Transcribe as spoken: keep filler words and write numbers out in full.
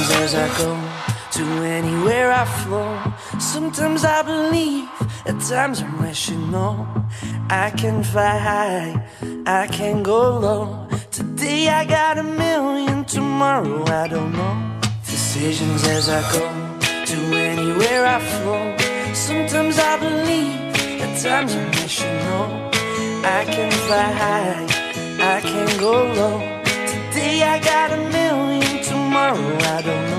Decisions as I go, to anywhere I flow. Sometimes I believe, at times I'm rational. I can fly high, I can go low. Today I got a million, tomorrow I don't know. Decisions as I go, to anywhere I flow. Sometimes I believe, at times I'm rational. I can fly high, I can go low. Today I got a million, tomorrow I don't know.